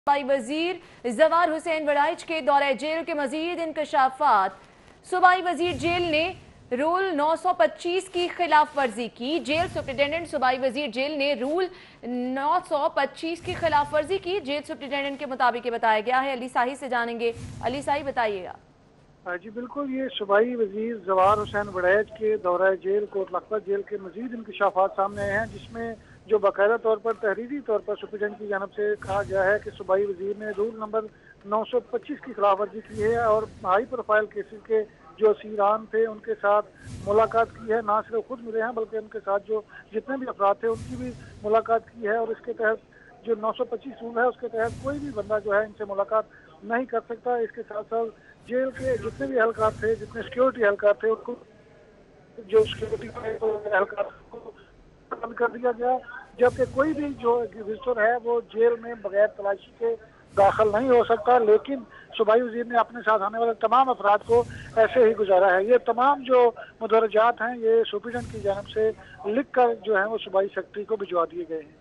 सूबाई वजीर जवार हुसैन वराइच के दौरे जेल के मजीद इंकशाफात। सूबाई वजीर जेल ने रूल 925 की खिलाफ वर्जी की। जेल सुप्रिटेंडेंट सूबाई वजीर जेल ने रूल 925 की खिलाफ वर्जी की। जेल सुप्रिटेंडेंट के मुताबिक ये बताया गया है। अली साही से जानेंगे। अली साही बताइएगा। जी बिल्कुल, ये सूबाई वजीर जवार हुसैन वड़ैच के दौरा जेल कोट लखपत जेल के मजीद इंकशाफात सामने आए हैं, जिसमें जो बाकायदा तौर पर तहरीरी तौर पर सुप्रीटेंडेंट की जानब से कहा गया है कि सूबाई वजीर ने रूल नंबर 925 की खिलाफ वर्जी की है और हाई प्रोफाइल केसेस के जो सीरान थे उनके साथ मुलाकात की है। ना सिर्फ खुद मिले हैं बल्कि उनके साथ जो जितने भी अफराद थे उनकी भी मुलाकात की है। और इसके तहत जो 925 रूल है उसके तहत कोई भी बंदा जो है इनसे मुलाकात नहीं कर सकता। इसके साथ साथ जेल के जितने भी एहलकार थे, जितने सिक्योरिटी एहलकार थे, उनको जो सिक्योरिटी एहलकार को बंद कर दिया गया, जबकि कोई भी जो विजिटर है वो जेल में बगैर तलाशी के दाखिल नहीं हो सकता। लेकिन सूबाई वजीर ने अपने साथ आने वाले तमाम अफराद को ऐसे ही गुजारा है। ये तमाम जो मुदरजात हैं ये सुप्रीटेंडेंट की जानब से लिख कर जो है वो सूबाई सेक्रेटरी को भिजवा दिए गए हैं।